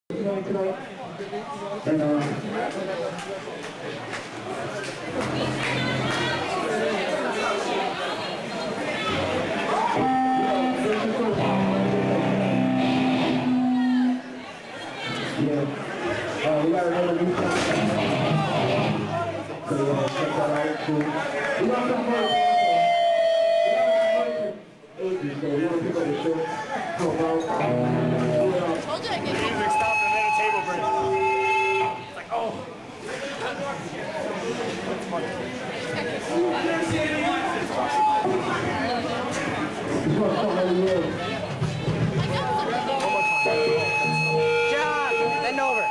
And we got another new song. So check that out too. We got some more. So we want to pick up the show. Help out. Music stopped and then a table break. It's like, oh. That's funny. John, bend over.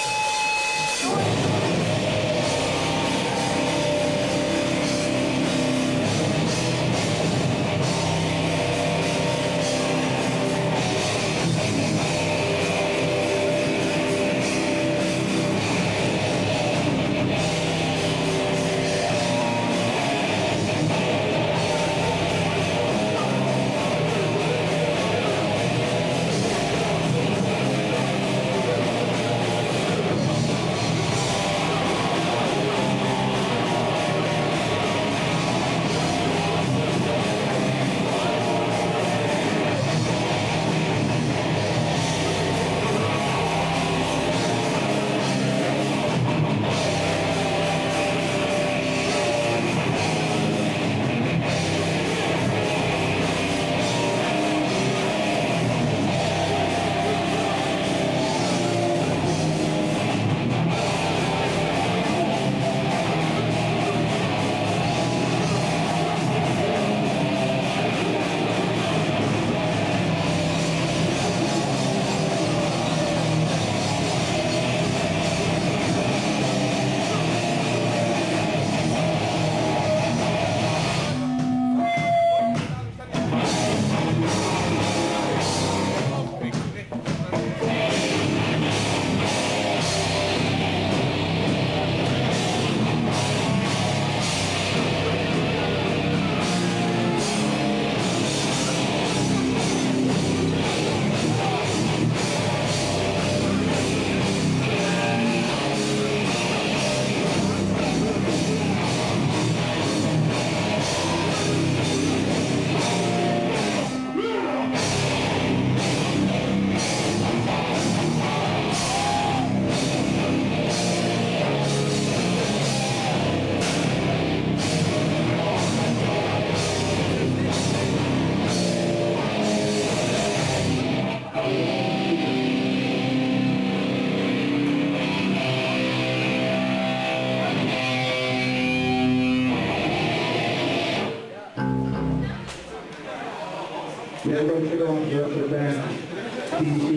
Yeah, we're going to go on the rest of the band. TDC.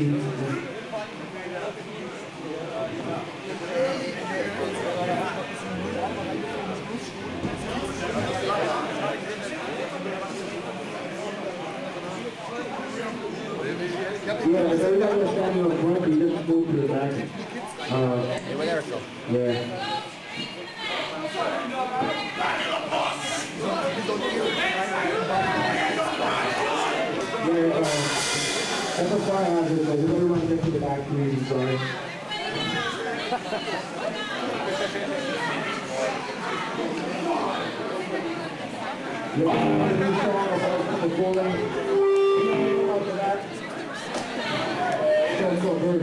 Yeah, if everybody was standing up front, you just move to the back. Hey, where there, Phil? Yeah. That's a fire hazard, so we don't want to get to the back community, sorry. Yeah, a new song about the full length. After that, so good.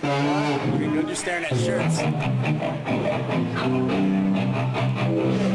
You're just staring at shirts.